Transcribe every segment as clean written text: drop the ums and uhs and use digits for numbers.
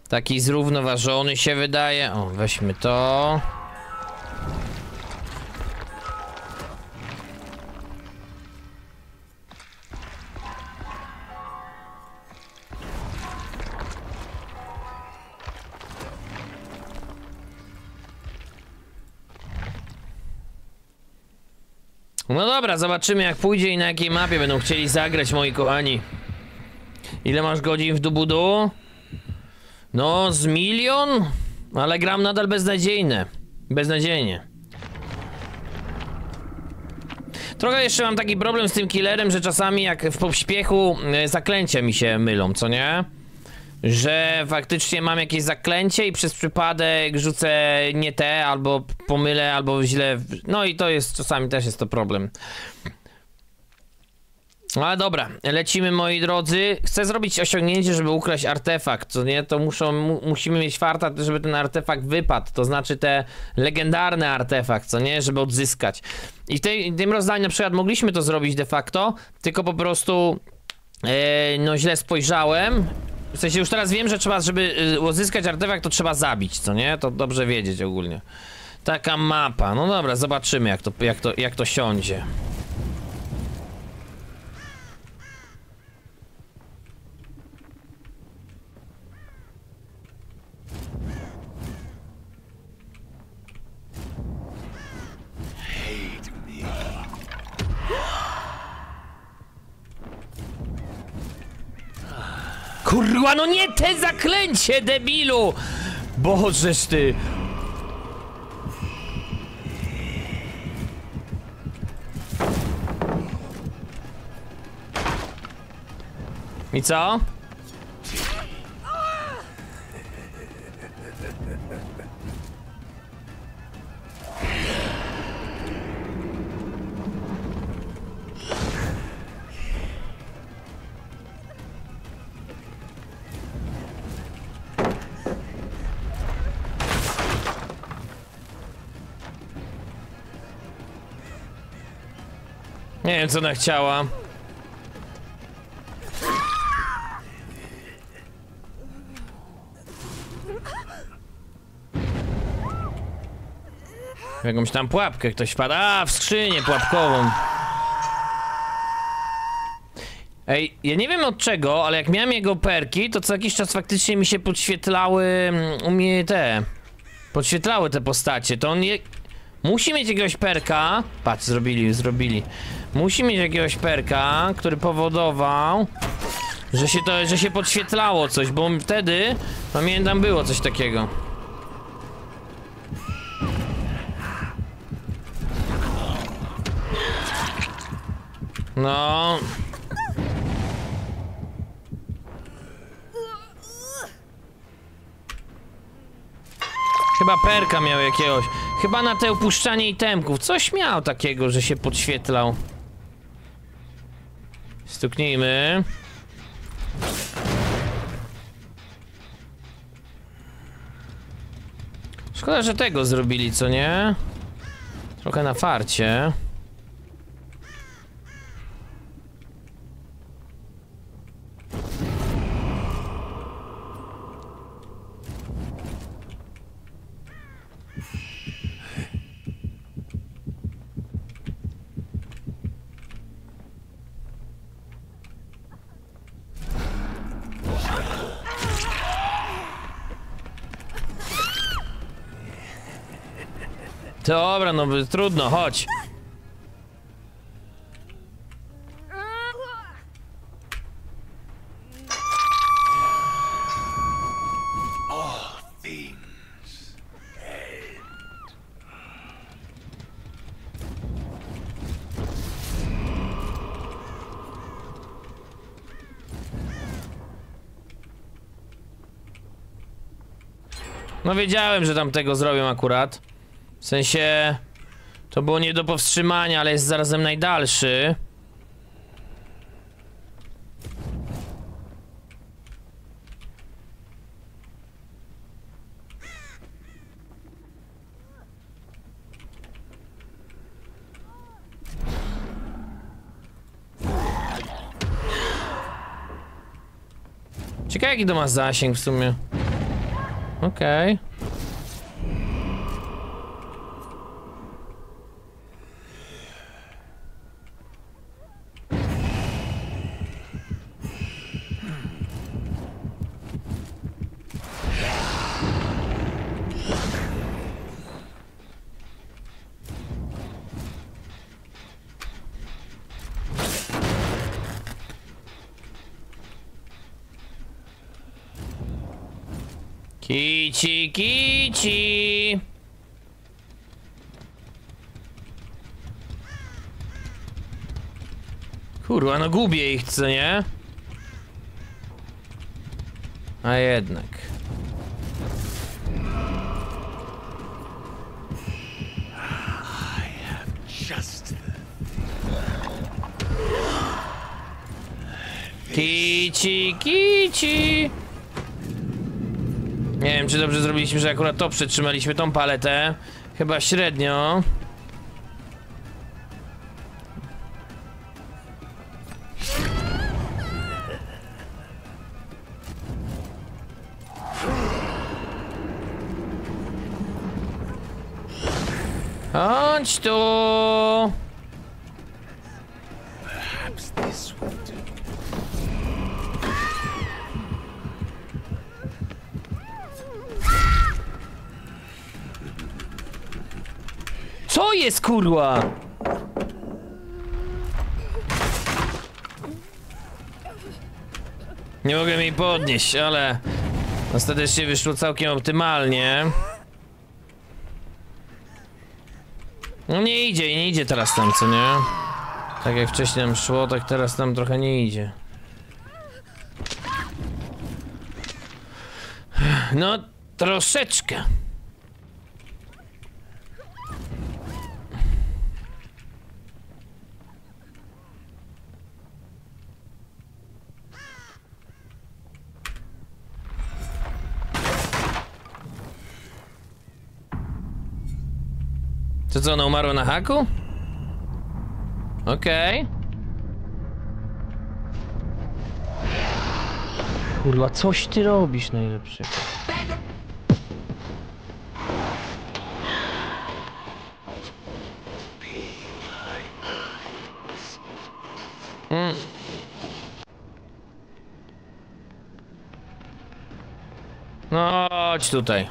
Taki zrównoważony się wydaje. O, weźmy to. No dobra, zobaczymy jak pójdzie i na jakiej mapie będą chcieli zagrać, moi kochani. Ile masz godzin w Dubudu? No, z 1 000 000? Ale gram nadal beznadziejnie. Beznadziejnie. Trochę jeszcze mam taki problem z tym killerem, że czasami jak w pośpiechu zaklęcia mi się mylą, co nie? Że faktycznie mam jakieś zaklęcie i przez przypadek rzucę nie te, albo pomylę, albo źle... No i to jest, czasami też jest to problem. Ale dobra, lecimy, moi drodzy. Chcę zrobić osiągnięcie, żeby ukraść artefakt, co nie? To musimy mieć farta, żeby ten artefakt wypadł. To znaczy te legendarny artefakt, co nie? Żeby odzyskać. I w tym rozdaniu na przykład mogliśmy to zrobić de facto, tylko po prostu no źle spojrzałem. W sensie już teraz wiem, że trzeba, żeby odzyskać artefakt, to trzeba zabić, co nie? To dobrze wiedzieć ogólnie. Taka mapa. No dobra, zobaczymy jak to siądzie. Kurwa, no nie te zaklęcie, debilu! Bożeż ty! I co? Nie wiem, co ona chciała. W jakąś tam pułapkę ktoś wpada. A, w skrzynię pułapkową. Ej, ja nie wiem od czego, ale jak miałem jego perki, to co jakiś czas faktycznie mi się podświetlały u mnie podświetlały te postacie. To on musi mieć jakiegoś perka. Patrz, zrobili. Musi mieć jakiegoś perka, który powodował, że się podświetlało coś, bo wtedy, pamiętam, było coś takiego. No. Chyba perka miał jakiegoś. Chyba na te opuszczanie itemków. Coś miał takiego, że się podświetlał. Stuknijmy. Szkoda, że tego zrobili, co nie? Trochę na farcie. Dobra, no trudno, chodź. No wiedziałem, że tam tego zrobią akurat. W sensie... To było nie do powstrzymania, ale jest zarazem najdalszy. Ciekawe jaki to ma zasięg w sumie. Okej. Kici, kici. Kurwa, no gubię ich, co nie? A jednak. Kici, kici. Nie wiem, czy dobrze zrobiliśmy, że akurat to przytrzymaliśmy, tą paletę. Chyba średnio. Chodź tu. Co jest, kurwa? Nie mogę jej podnieść, ale ostatecznie wyszło całkiem optymalnie. No nie idzie teraz tam, co nie? Tak jak wcześniej nam szło, tak teraz tam trochę nie idzie. No, troszeczkę. To co, ona umarła na haku? Okej. Kurwa, coś ty robisz najlepszego. No, chodź tutaj.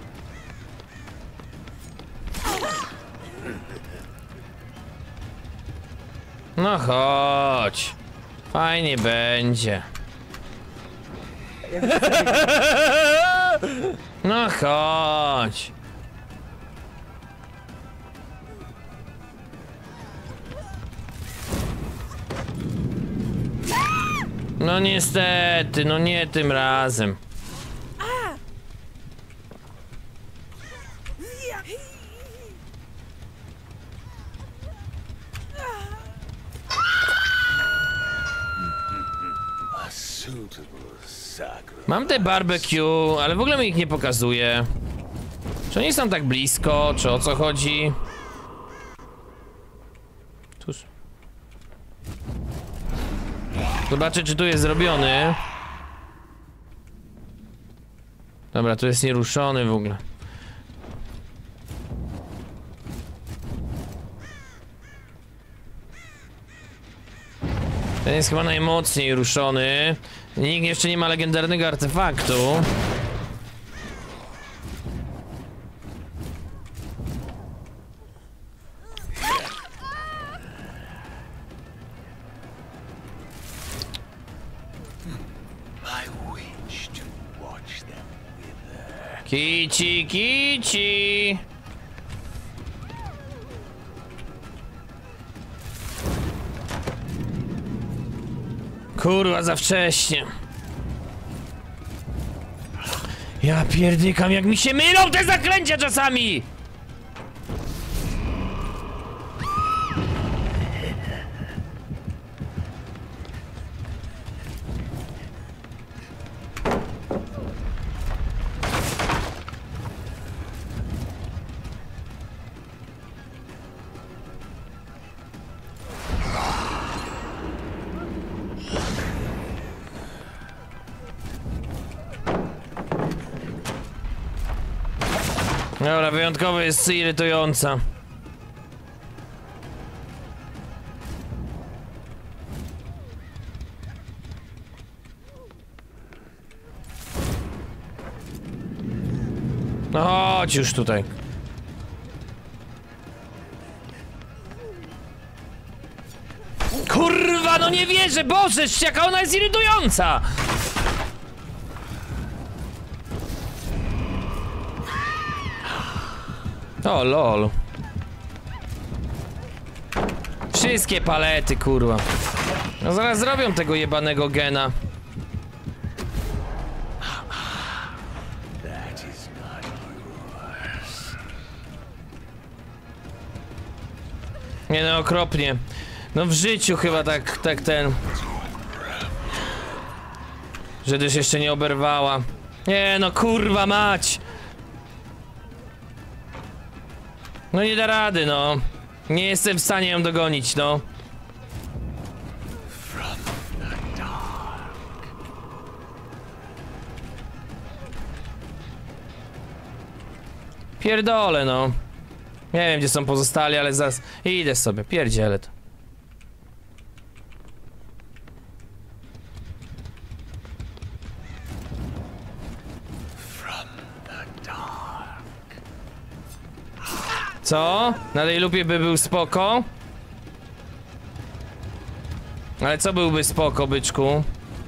No chodź. Fajnie będzie. No chodź. No niestety, no nie tym razem. Mam te barbecue, ale w ogóle mi ich nie pokazuje. Czy oni są tak blisko, czy o co chodzi? Tuż. Zobaczę, czy tu jest zrobiony. Dobra, tu jest nieruszony w ogóle. Ten jest chyba najmocniej ruszony. Nikt jeszcze nie ma legendarnego artefaktu. Kici, kici. Kurwa, za wcześnie. Ja pierdykam, jak mi się mylą te zaklęcia czasami! Dobra, wyjątkowo jest irytująca. No chodź już tutaj. Kurwa, no nie wierzę, Boże, jaka ona jest irytująca! O, lol. Wszystkie palety, kurwa. No zaraz zrobią tego jebanego gena. Nie no, okropnie. No w życiu chyba tak ten... Że też jeszcze nie oberwała. Nie no, kurwa mać! No nie da rady, no. Nie jestem w stanie ją dogonić, no. Pierdolę, no. Nie wiem, gdzie są pozostali, ale zaraz... Idę sobie, pierdzielę to. Co? Na tej lupie by był spoko? Ale co byłby spoko, byczku?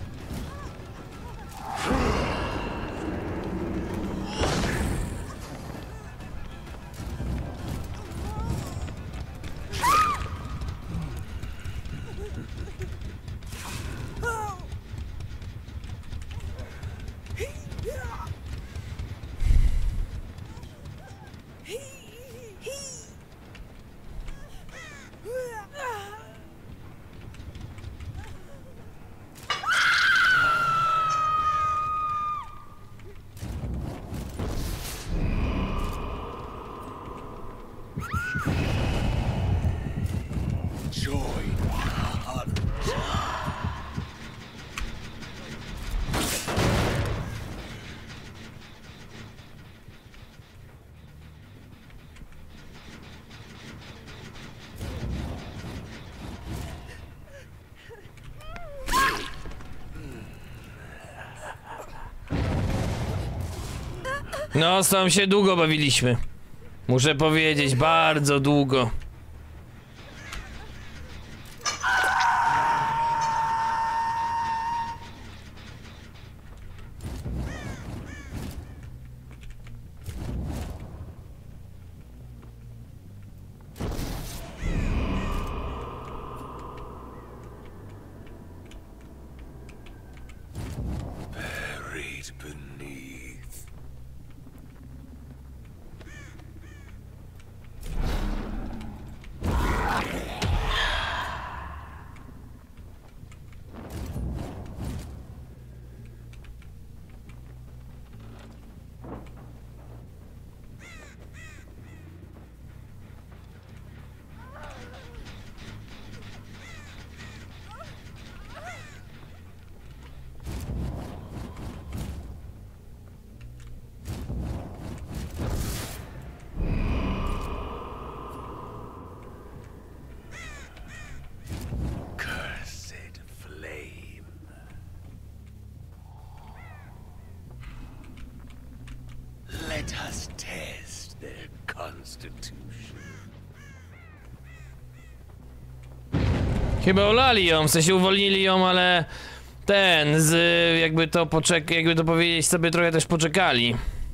No, z tą się długo bawiliśmy. Muszę powiedzieć, bardzo długo. Let us test their constitution. Chyba olali ją, w sensie uwolnili ją, ale ten z jakby to jakby to powiedzieć, sobie trochę też poczekali.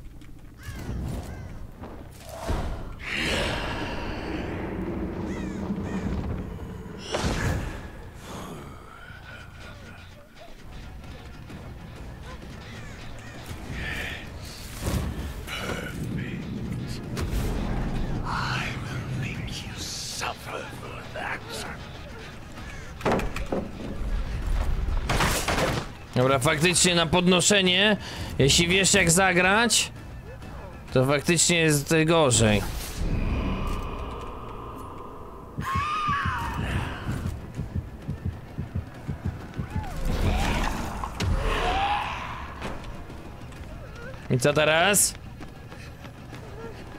Dobra, faktycznie na podnoszenie, jeśli wiesz jak zagrać, to faktycznie jest gorzej. I co teraz?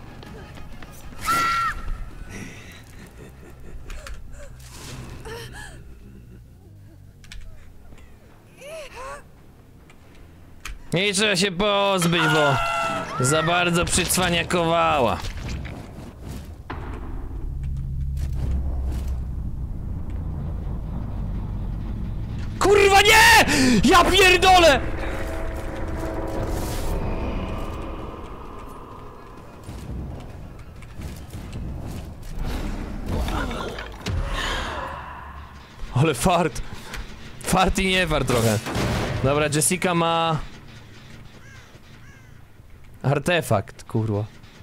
I trzeba się pozbyć, bo za bardzo przycwaniakowała. Kurwa nie! Ja pierdolę! Ale fart. Fart i nie fart trochę. Dobra, Jessica ma... artefakt, kurwa.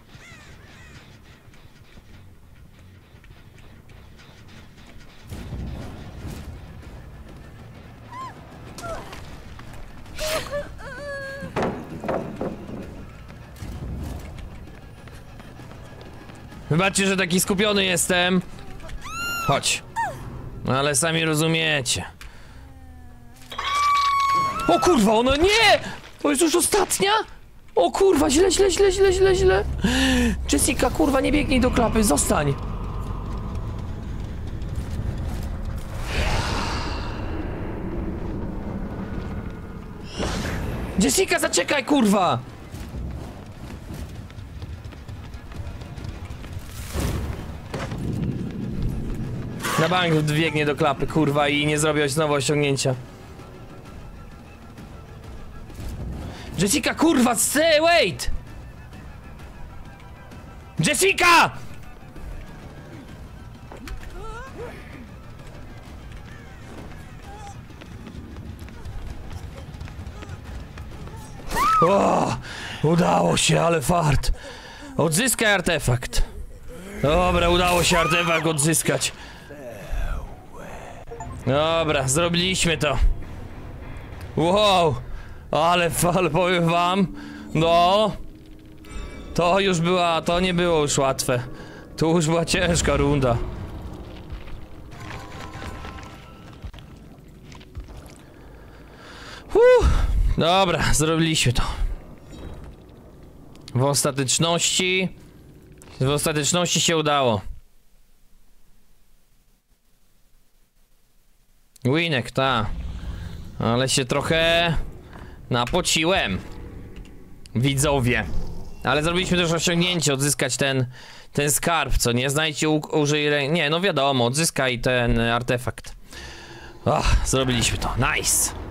Wybaczcie, że taki skupiony jestem. Chodź. Ale sami rozumiecie. O kurwa, ono nie! To jest już ostatnia? O kurwa, źle. Jessica, kurwa, nie biegnij do klapy, zostań. Jessica, zaczekaj, kurwa! Na bank biegnie do klapy, kurwa, i nie zrobię znowu osiągnięcia. Jessica, kurwa, stay, wait! Jessica! O, udało się, ale fart. Odzyskaj artefakt. Dobra, udało się artefakt odzyskać. Dobra, zrobiliśmy to. Wow, ale powiem wam, no, to już była, to nie było już łatwe. Tu już była ciężka runda. Dobra, zrobiliśmy to. W ostateczności się udało. Winek, ta. Ale się trochę napociłem. Widzowie. Ale zrobiliśmy też osiągnięcie, odzyskać ten skarb, co nie? Znajdźcie, użyj... Nie, no wiadomo, odzyskaj ten artefakt. Zrobiliśmy to, nice.